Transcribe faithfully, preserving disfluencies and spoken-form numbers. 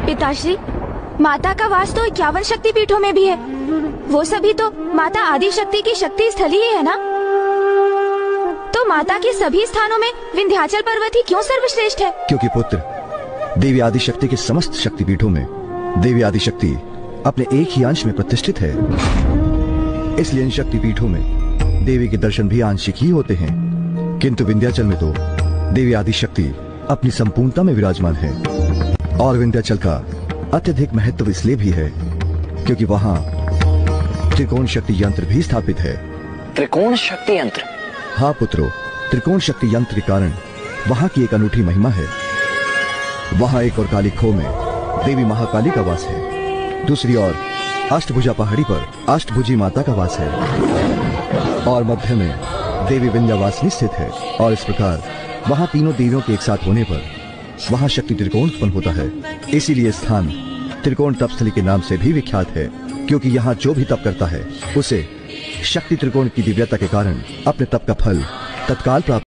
पिताश्री, माता का वास तो इक्यावन शक्ति पीठों में भी है। वो सभी तो माता आदि शक्ति की शक्ति स्थली ही है ना। तो माता के सभी स्थानों में विंध्याचल पर्वत ही क्यों सर्वश्रेष्ठ है? क्योंकि पुत्र, देवी आदि शक्ति के समस्त शक्तिपीठों में देवी आदि शक्ति अपने एक ही अंश में प्रतिष्ठित है। इसलिए इन शक्तिपीठों में देवी के दर्शन भी आंशिक ही होते हैं, किंतु विंध्याचल में तो देवी आदि शक्ति अपनी संपूर्णता में विराजमान है। और विंध्याचल का अत्यधिक महत्व इसलिए भी है क्योंकि वहाँ त्रिकोण शक्ति यंत्र भी स्थापित है। त्रिकोण शक्ति यंत्र? हाँ पुत्रो, त्रिकोण शक्ति यंत्र के कारण वहाँ की एक अनूठी महिमा है। वहाँ एक और काली खो में देवी महाकाली का वास है, दूसरी ओर अष्टभुजा पहाड़ी पर अष्टभुजी माता का वास है, और मध्य में देवी विंध्यवासिनी स्थित है। और इस प्रकार वहाँ तीनों देवियों के एक साथ होने पर वहाँ शक्ति त्रिकोण उत्पन्न होता है। इसीलिए स्थान त्रिकोण तपस्थली के नाम से भी विख्यात है, क्योंकि यहाँ जो भी तप करता है उसे शक्ति त्रिकोण की दिव्यता के कारण अपने तप का फल तत्काल प्राप्त